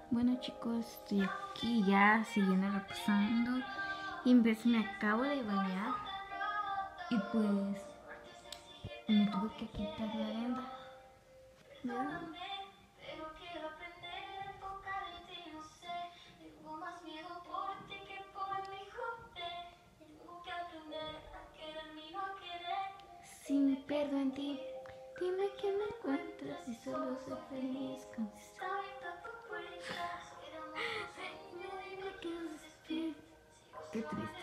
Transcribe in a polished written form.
Bueno chicos, estoy aquí ya siguiendo reposando y me acabo de bañar y pues me tuve que quitar la venda. ¿Ya? Si me pierdo en ti, dime que me encuentras y solo soy feliz con Qué triste.